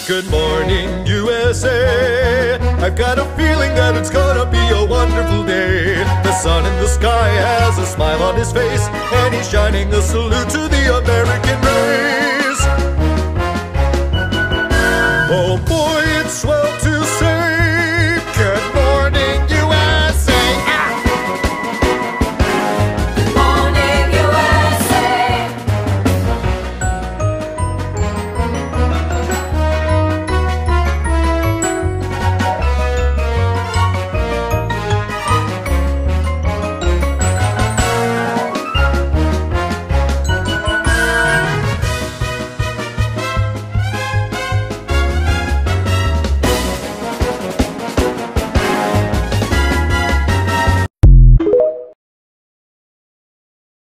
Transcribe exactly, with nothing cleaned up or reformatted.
Good morning, U S A. I've got a feeling that it's gonna be a wonderful day. The sun in the sky has a smile on his face, and he's shining a salute to the American